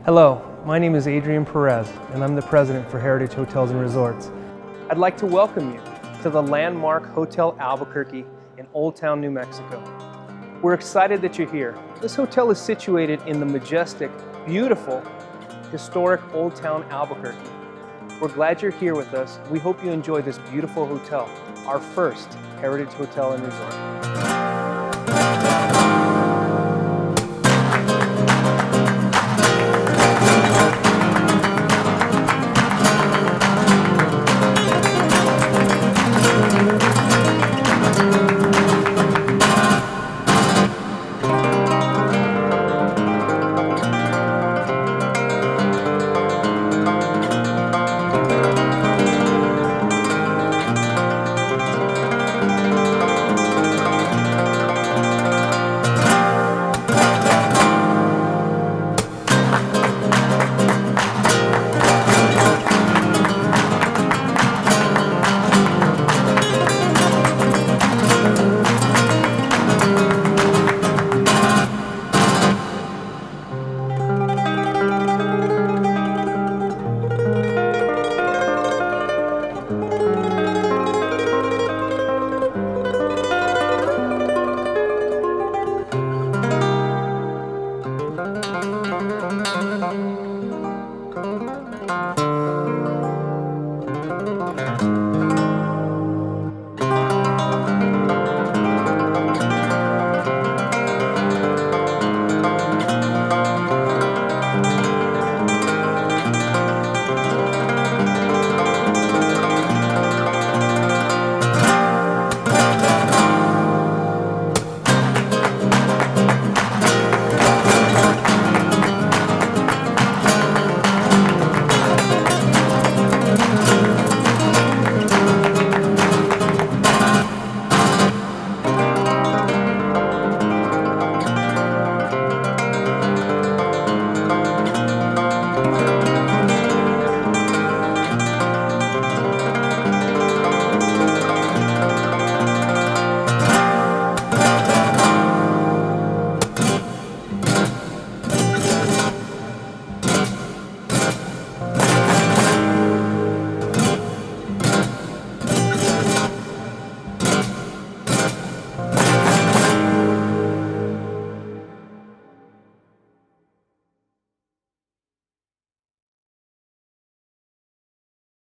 Hello, my name is Adrian Perez, and I'm the president for Heritage Hotels and Resorts. I'd like to welcome you to the landmark Hotel Albuquerque in Old Town, New Mexico. We're excited that you're here. This hotel is situated in the majestic, beautiful, historic Old Town Albuquerque. We're glad you're here with us. We hope you enjoy this beautiful hotel, our first Heritage Hotel and Resort.